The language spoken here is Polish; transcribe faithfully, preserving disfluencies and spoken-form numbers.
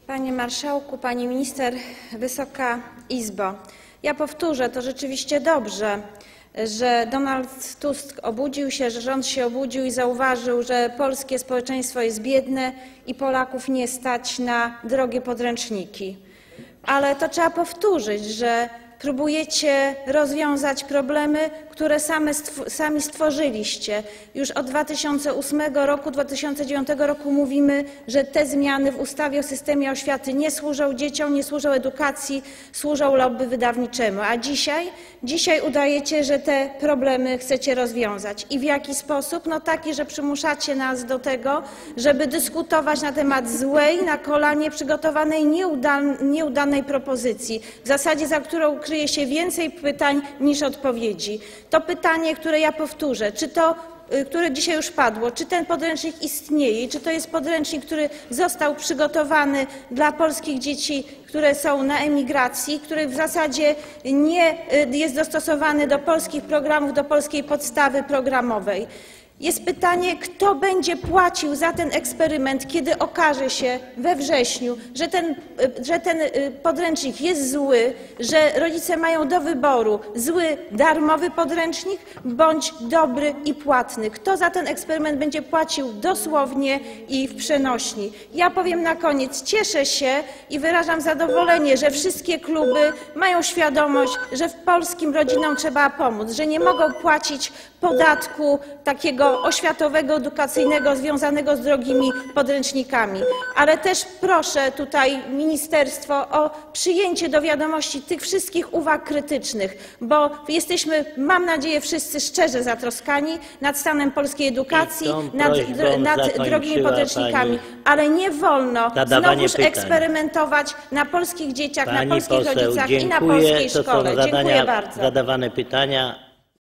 Panie Marszałku, Pani Minister, Wysoka Izbo! Ja powtórzę, to rzeczywiście dobrze, że Donald Tusk obudził się, że rząd się obudził i zauważył, że polskie społeczeństwo jest biedne i Polaków nie stać na drogie podręczniki. Ale to trzeba powtórzyć, że próbujecie rozwiązać problemy, które sami stworzyliście. Już od dwa tysiące ósmego roku, dwa tysiące dziewiątego roku mówimy, że te zmiany w ustawie o systemie oświaty nie służą dzieciom, nie służą edukacji, służą lobby wydawniczemu. A dzisiaj, dzisiaj udajecie, że te problemy chcecie rozwiązać. I w jaki sposób? No taki, że przymuszacie nas do tego, żeby dyskutować na temat złej, na kolanie przygotowanej, nieudanej, nieudanej propozycji, w zasadzie za którą kryje się więcej pytań niż odpowiedzi. To pytanie, które ja powtórzę, czy to, które dzisiaj już padło, czy ten podręcznik istnieje i czy to jest podręcznik, który został przygotowany dla polskich dzieci, które są na emigracji, który w zasadzie nie jest dostosowany do polskich programów, do polskiej podstawy programowej. Jest pytanie, kto będzie płacił za ten eksperyment, kiedy okaże się we wrześniu, że ten, że ten podręcznik jest zły, że rodzice mają do wyboru zły, darmowy podręcznik bądź dobry i płatny. Kto za ten eksperyment będzie płacił dosłownie i w przenośni? Ja powiem na koniec, cieszę się i wyrażam zadowolenie, że wszystkie kluby mają świadomość, że polskim rodzinom trzeba pomóc, że nie mogą płacić podatku takiego oświatowego, edukacyjnego związanego z drogimi podręcznikami. Ale też proszę tutaj ministerstwo o przyjęcie do wiadomości tych wszystkich uwag krytycznych, bo jesteśmy, mam nadzieję, wszyscy szczerze zatroskani nad stanem polskiej edukacji, nad, nad drogimi podręcznikami, ale nie wolno znowuż eksperymentować na polskich dzieciach, Pani na polskich poseł, rodzicach dziękuję. i na polskiej to szkole. Są zadania, Dziękuję bardzo. Zadawane pytania.